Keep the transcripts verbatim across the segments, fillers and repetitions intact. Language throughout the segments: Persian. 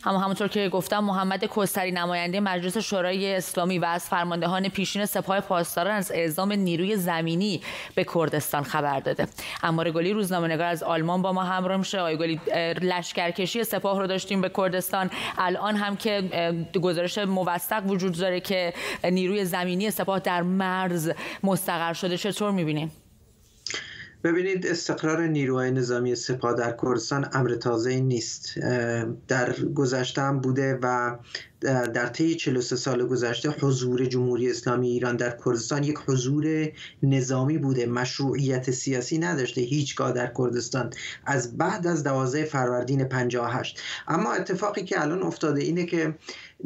اما همونطور که گفتم محمد کوثری نماینده مجلس شورای اسلامی و از فرماندهان پیشین سپاه پاسداران از اعزام نیروی زمینی به کردستان خبر داده. عمار گلی روزنامه‌نگار از آلمان با ما همراه میشه. آقای گلی، لشکرکشی سپاه رو داشتیم به کردستان، الان هم که گزارش موثق وجود داره که نیروی زمینی سپاه در مرز مستقر شده، چطور می‌بینید؟ ببینید، استقرار نیروهای نظامی سپاه در کردستان امر تازه‌ای نیست. در گذشته هم بوده و در طی چهل و سه سال گذشته حضور جمهوری اسلامی ایران در کردستان یک حضور نظامی بوده، مشروعیت سیاسی نداشته هیچگاه در کردستان از بعد از دوازده فروردین پنجاه و هشت. اما اتفاقی که الان افتاده اینه که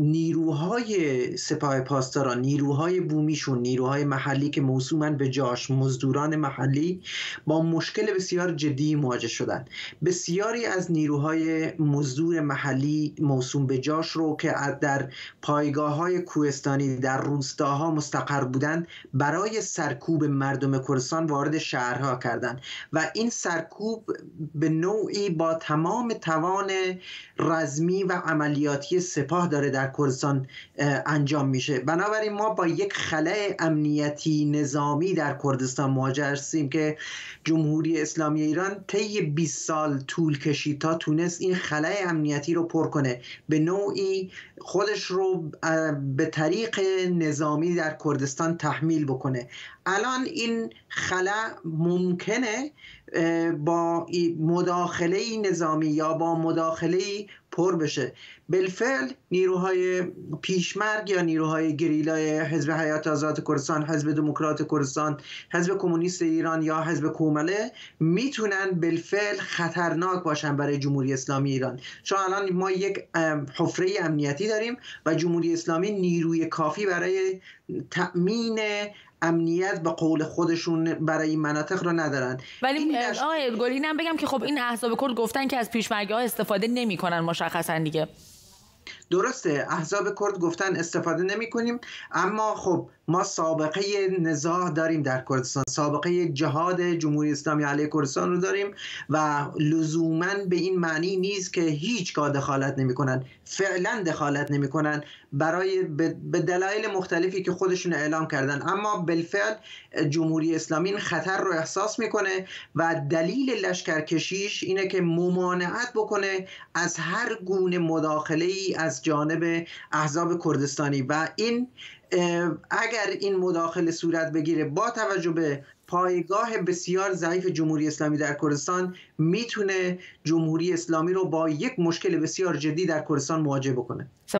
نیروهای سپاه پاسداران، نیروهای بومیشون، نیروهای محلی که موسومن به جاش، مزدوران محلی، با مشکل بسیار جدی مواجه شدن. بسیاری از نیروهای مزدور محلی موسوم به جاش رو که در پایگاه‌های کوهستانی در روستاها مستقر بودند، برای سرکوب مردم کردستان وارد شهرها کردند و این سرکوب به نوعی با تمام توان رزمی و عملیاتی سپاه داره در کردستان انجام میشه. بنابراین ما با یک خلأ امنیتی نظامی در کردستان مواجه هستیم که جمهوری اسلامی ایران طی بیست سال طول کشید تا تونست این خلأ امنیتی رو پر کنه، به نوعی خودش رو به طریق نظامی در کردستان تحمیل بکنه. الان این خلأ ممکنه با مداخله نظامی یا با مداخله پر بشه. بالفعل نیروهای پیشمرگ یا نیروهای گریلای حزب حیات آزاد کردستان، حزب دموکرات کردستان، حزب کمونیست ایران یا حزب کومله میتونن بالفعل خطرناک باشن برای جمهوری اسلامی ایران، چون الان ما یک حفره امنیتی داریم و جمهوری اسلامی نیروی کافی برای تأمین امنیت به قول خودشون برای این مناطق رو ندارن. ولی آقای گلی اینم بگم که خب این احزاب کرد گفتن که از پیشمرگی‌ها استفاده نمی‌کنن مشخصا دیگه. درسته، احزاب کرد گفتن استفاده نمی کنیم، اما خب ما سابقه نزاع داریم در کردستان، سابقه جهاد جمهوری اسلامی علیه کردستان رو داریم و لزوماً به این معنی نیست که هیچگاه دخالت نمی کنن. فعلا دخالت نمی کنن برای به دلایل مختلفی که خودشون اعلام کردن، اما بالفعل جمهوری اسلامی این خطر رو احساس میکنه و دلیل لشکرکشیش اینه که ممانعت بکنه از هر گونه مداخله‌ای از جانب احزاب کردستانی و این اگر این مداخله صورت بگیره با توجه به پایگاه بسیار ضعیف جمهوری اسلامی در کردستان، میتونه جمهوری اسلامی رو با یک مشکل بسیار جدی در کردستان مواجه بکنه.